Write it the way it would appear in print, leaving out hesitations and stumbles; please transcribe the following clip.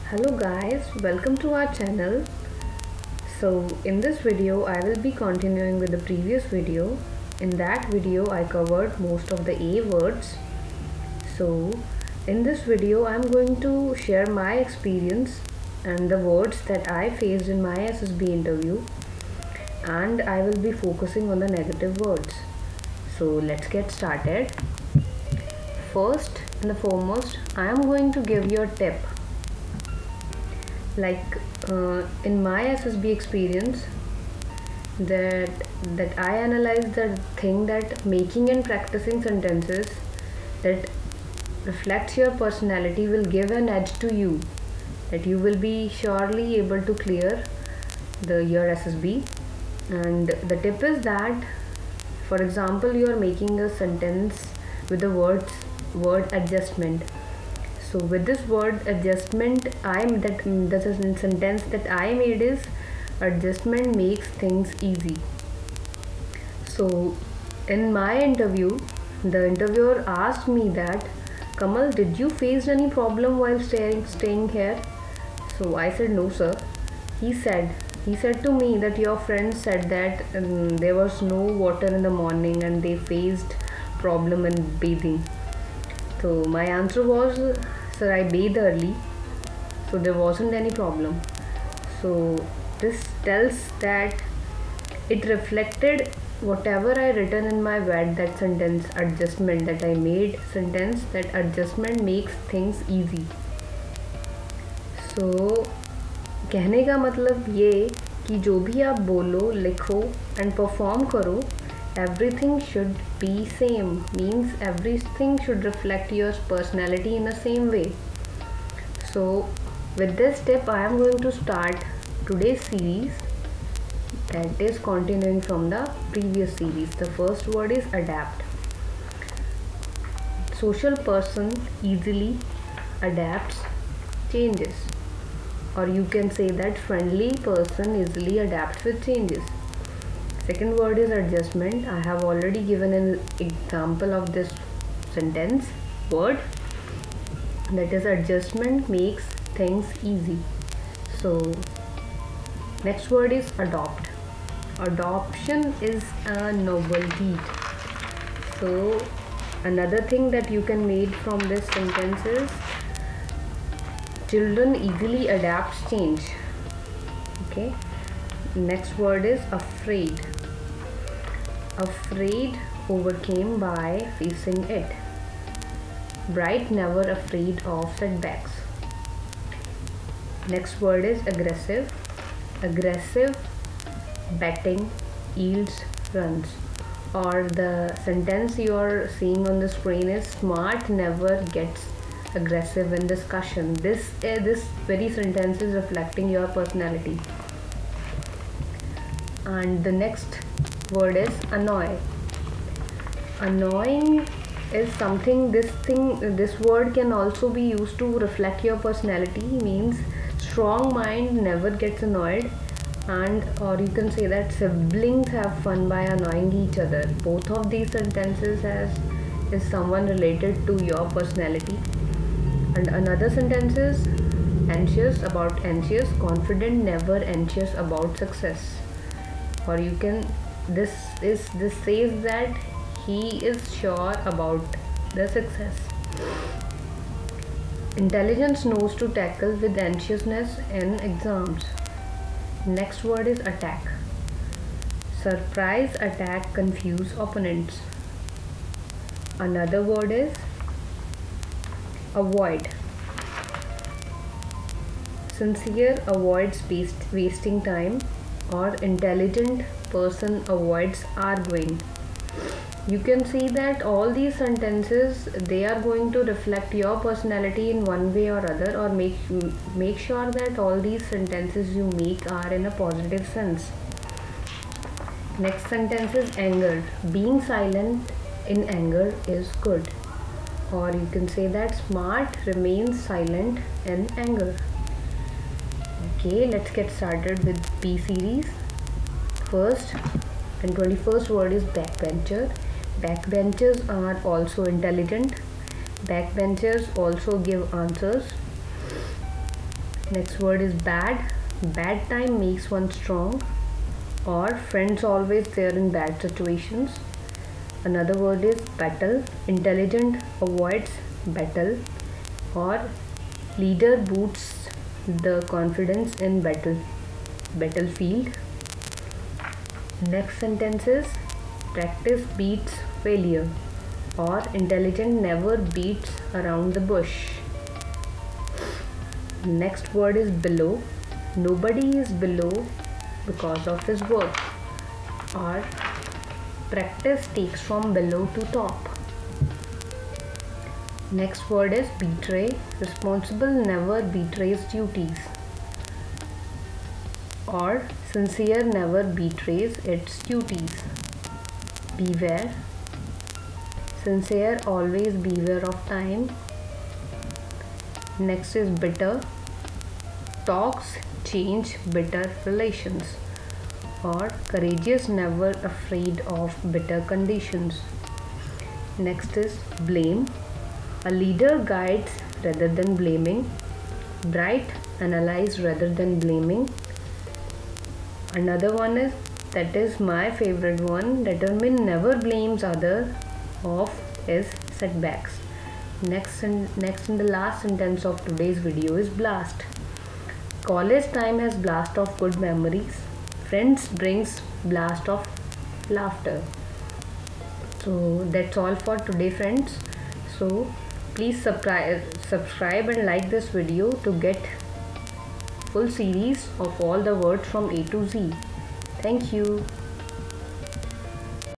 Hello guys, welcome to our channel. So in this video I will be continuing with the previous video. In that video I covered most of the A words. So in this video I am going to share my experience and the words that I faced in my SSB interview, and I will be focusing on the negative words. So let's get started. First and the foremost, I am going to give you a tip. In my SSB experience, that I analyzed the thing that making and practicing sentences that reflects your personality will give an edge to you, that you will be surely able to clear your SSB. And the tip is that, for example, you are making a sentence with the word adjustment. So with this word adjustment, the sentence that I made is adjustment makes things easy. So in my interview, the interviewer asked me that, Kamal, did you face any problem while staying here? So I said, no sir. He said to me that your friends said that there was no water in the morning and they faced problem in bathing. So my answer was, sir, I bathe early, so there wasn't any problem. So this tells that it reflected whatever I written in my WAT, that sentence adjustment that I made, sentence that adjustment makes things easy. So कहने का मतलब ये कि जो भी आप बोलो, लिखो एंड परफॉर्म करो, everything should be same, means everything should reflect your personality in the same way. So with this tip I am going to start today's series, that is continuing from the previous series. The first word is adapt. Social person easily adapts changes, or you can say that friendly person easily adapts with changes. Second word is adjustment. I have already given an example of this sentence word, that is adjustment makes things easy. So next word is adopt. Adoption is a noble deed. So another thing that you can make from this sentence is children easily adapts change. Okay. Next word is afraid. Afraid overcame by facing it. Bright never afraid of setbacks. Next word is aggressive. Aggressive betting yields runs. Or the sentence you are seeing on the screen is smart never gets aggressive in discussion. This very sentence is reflecting your personality. And the next word is annoy. Annoying is something, this word can also be used to reflect your personality, means strong mind never gets annoyed, and or you can say that siblings have fun by annoying each other. Both of these sentences is someone related to your personality. And another sentence is anxious, about anxious, confident never anxious about success. Or you can, this says that he is sure about the success. Intelligence knows to tackle with anxiousness in exams. Next word is attack. Surprise attack confuse opponents. Another word is avoid. Sincere avoids wasting time, or intelligent person avoids arguing. You can see that all these sentences, they are going to reflect your personality in one way or other, or make sure that all these sentences you make are in a positive sense. Next sentence is anger. Being silent in anger is good. Or you can say that smart remains silent in anger. Okay, let's get started with B series. First and 21st word is backbencher. Backbenchers are also intelligent. Backbenchers also give answers. Next word is bad. Bad time makes one strong, or friends always there in bad situations. Another word is battle. Intelligent avoids battle, or leader boosts the confidence in battlefield. Next sentence is practice beats failure, or intelligent never beats around the bush. Next word is below. Nobody is below because of his work, or practice takes from below to top. Next word is betray. Responsible never betrays duties, or sincere never betrays its duties. Beware. Sincere always beware of time. Next is bitter. Talks change bitter relations, or courageous never afraid of bitter conditions. Next is blame. A leader guides rather than blaming. Bright analyze rather than blaming. Another one is, that is my favorite one, determine never blames other of his setbacks. Next in the last sentence of today's video is blast. College time has blast of good memories. Friends brings blast of laughter. So that's all for today, friends. So please subscribe and like this video to get full series of all the words from A to Z. Thank you.